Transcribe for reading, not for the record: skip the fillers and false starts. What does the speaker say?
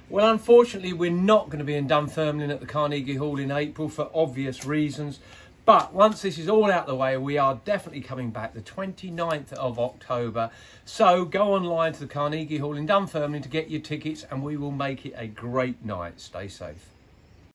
Well, unfortunately, we're not going to be in Dunfermline at the Carnegie Hall in April for obvious reasons. But once this is all out the way, we are definitely coming back the 29th of October. So go online to the Carnegie Hall in Dunfermline to get your tickets, and we will make it a great night. Stay safe.